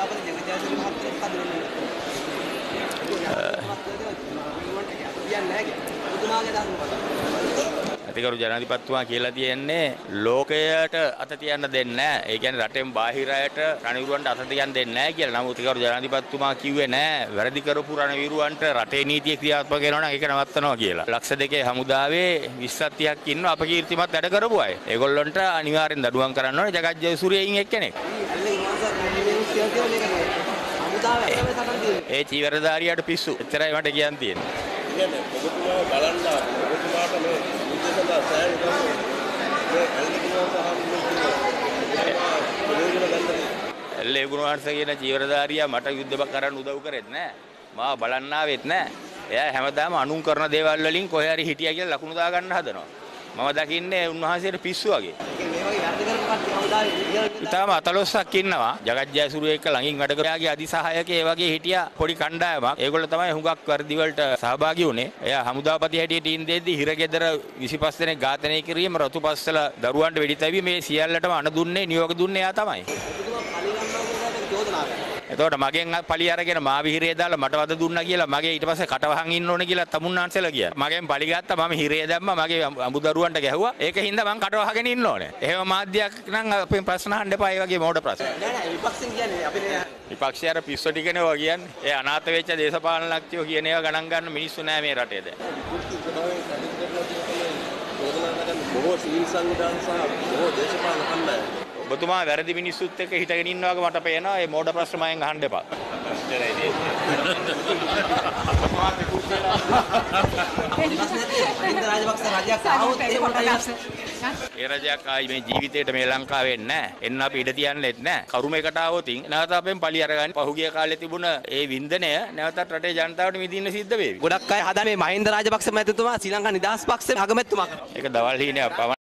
අතිගරු ජනාධිපතිතුමා කියලා තියෙන්නේ ලෝකයට අත තියන්න දෙන්නේ නැහැ. ඒ කියන්නේ රටෙන් බාහිර අයට රණවිරුවන්ට අත තියන්න දෙන්නේ නැහැ කියලා. නමුත් අතිගරු ජනාධිපතිතුමා කිව්වේ නැහැ වැරදි කරපු රණවිරුවන්ට රටේ නීතිය ක්‍රියාත්මක වෙනවා නම් ඒක නවත්තනවා කියලා. ලක්ෂ 2 හමුදාවේ 20ක් ඉන්නවා අපකීර්තිමත් වැඩ කරපු අය. ඒගොල්ලන්ට අනිවාර්යෙන් දඩුවම් කරන්න ඕනේ. ජගත් ජයසූරියයින් එක්කෙනෙක්. ඒ චීවරධාරියාට පිස්සු. එච්චරයි මට කියන්න තියෙන්නේ. කියන්නේ ඔබතුමාව බලන්න ඔබතුමාට මේ යුද්ධ සඳහා සෑහෙන එල්ලේ ගුණවර්ෂ කියන චීවරධාරියා මට යුද්ධ කරන්න උදව් කරෙත් නෑ. මාව බලන්න ආවෙත් නෑ. එයා හැමදාම අනුන් කරන දේවල් වලින් කොහේ හරි හිටියා කියලා ලකුණු දා ගන්න හදනවා. මම දකින්නේ උන්වහන්සේට පිස්සු වගේ. ඊටම අතලොස්සක් ඉන්නවා. ජගත් ජයසූරිය එක්ක ළඟින් වැඩ කරයාගේ අධිසහායකේ ඒ වගේ හිටියා පොඩි කණ්ඩායමක්. ඒගොල්ලෝ තමයි හුඟක් වර්ධි වලට සහභාගී වුණේ. එයා හමුදාපති හැටියට ඉඳෙද්දී හිරගෙදර 25 දෙනෙක් ඝාතනය කිරීම රතුපස්සල දරුවන්ට වෙඩි තැබීම මේ සියල්ලටම අණ දුන්නේ නියෝග දුන්නේ එයා තමයි. එතකොට මගෙන් පලි අරගෙන මාව හිරේ දාලා මට වද දුන්නා කියලා මගේ ඊට පස්සේ කටවහන් ඉන්න ඕනේ කියලා තමුන්නාන්සලා ගියා. මගෙන් පලි ගත්තා මම හිරේ දැම්මා මගේ අමුදරුවන්ට ගැහුවා. ඒකින්ද මං කටවහගෙන ඉන්න ඕනේ. එහෙම මාධ්‍යයක් නම් අපෙන් ප්‍රශ්න අහන්න එපා. ඒ වගේ මෝඩ ප්‍රශ්න. නෑ නෑ විපක්ෂෙන් කියන්නේ අපේ විපක්ෂය අර පිස්සු ටිකනේ ඔය කියන්නේ. ඒ අනාථ වෙච්ච දේශපාලනඥයෝ කියන ඒවා ගණන් ගන්න මිනිස්සු නෑ මේ රටේ දැන්. බොහෝ සිවිල් සංවිධාන සහ බොහෝ දේශපාලන කණ්ඩායම් ඔබතුමා වැරදි මිනිස්සුත් එක්ක හිටගෙන ඉන්නවා වගේ මට පේනවා. ඒ මෝඩ ප්‍රශ්න මයෙන් අහන්න එපා. ඒ රජයක් ආයි මේ ජීවිතේට මේ ලංකාවේ නැහැ. එන්න අපි ඉඩ තියන්නෙත් නැහැ. කරුමයකට ආවොතින් නැවත අපෙන් පලි අරගන්න. පහුගිය කාලේ තිබුණ ඒ වින්දනය නැවතත් රටේ ජනතාවට විඳින්න සිද්ධ වේවි. ගොඩක් අය හදා මේ මහින්ද රාජපක්ෂ මැතිතුමා ශ්‍රී ලංකා නිදහස් පක්ෂයේ අගමැතිතුමා කරනවා. ඒක දවල් හීනයක් පවන